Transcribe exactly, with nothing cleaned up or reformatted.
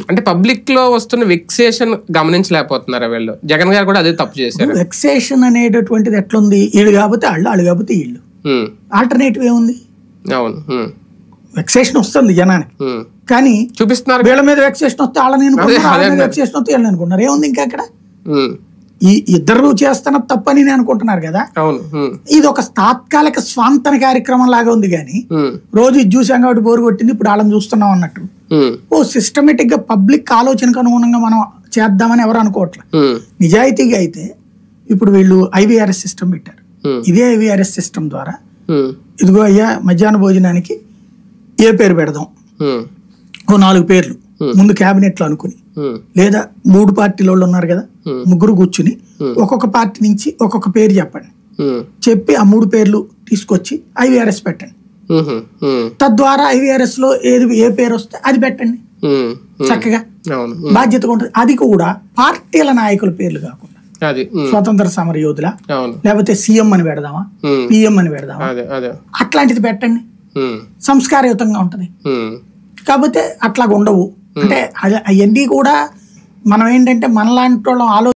అంటే పబ్లిక్ లో వస్తున్న వెక్సేషన్ గమనించలేకపోతున్నారా వీళ్ళు? జగన్ గారు కూడా అదే తప్పు చేశారు. వెక్సేషన్ అనేటటువంటిది ఎట్లుంది, వీళ్ళు కాకపోతే వాళ్ళు, వాళ్ళు కాకపోతే వీళ్ళు, ఆల్టర్నేటివ్ ఏముంది? అవును, వెక్సేషన్ వస్తుంది జనానికి, కానీ చూపిస్తున్నారు వీళ్ళ మీద వెక్సేషన్ వస్తే వాళ్ళని అనుకుంటున్నారు, వెక్సేషన్ వస్తే వీళ్ళని అనుకుంటున్నారు. ఏముంది ఇంకా అక్కడ? ఈ ఇద్దరు చేస్తున్న తప్పని నేను అనుకుంటున్నారు కదా. ఇది ఒక తాత్కాలిక స్వాంతన కార్యక్రమం లాగా ఉంది, కానీ రోజు ఇది చూసాం కాబట్టి బోరు కొట్టింది, ఇప్పుడు వాళ్ళని చూస్తున్నాం అన్నట్టు. ఓ సిస్టమేటిక్ గా పబ్లిక్ ఆలోచనకు అనుగుణంగా మనం చేద్దామని ఎవరు అనుకోవట్లేదు. నిజాయితీగా అయితే ఇప్పుడు వీళ్ళు ఐవీఆర్ఎస్ సిస్టమ్ పెట్టారు. ఇదే ఐవీఆర్ఎస్ సిస్టమ్ ద్వారా ఇదిగో అయ్యా మధ్యాహ్న భోజనానికి ఏ పేరు పెడదాం, ఓ నాలుగు పేర్లు ముందు క్యాబినెట్ లో అనుకుని, లేదా మూడు పార్టీల వాళ్ళు ఉన్నారు కదా, ముగ్గురు కూర్చుని ఒక్కొక్క పార్టీ నుంచి ఒక్కొక్క పేరు చెప్పండి, చెప్పి ఆ మూడు పేర్లు తీసుకొచ్చి ఐవీఆర్ఎస్ పెట్టండి. తద్వారా ఐవీఆర్ఎస్ లో ఏది ఏ పేరు వస్తే అది పెట్టండి, చక్కగా బాధ్యతగా ఉంటుంది. అది కూడా పార్టీల నాయకుల పేర్లు కాకుండా స్వతంత్ర సమర యోధుల, లేకపోతే సీఎం అని పెడదామా, పిఎం అని పెడదామా, అట్లాంటిది పెట్టండి, సంస్కారయుతంగా ఉంటది. కాకపోతే అట్లాగ ఉండవు. అంటే అవన్నీ కూడా మనం ఏంటంటే మనలాంటి వాళ్ళం ఆలోచన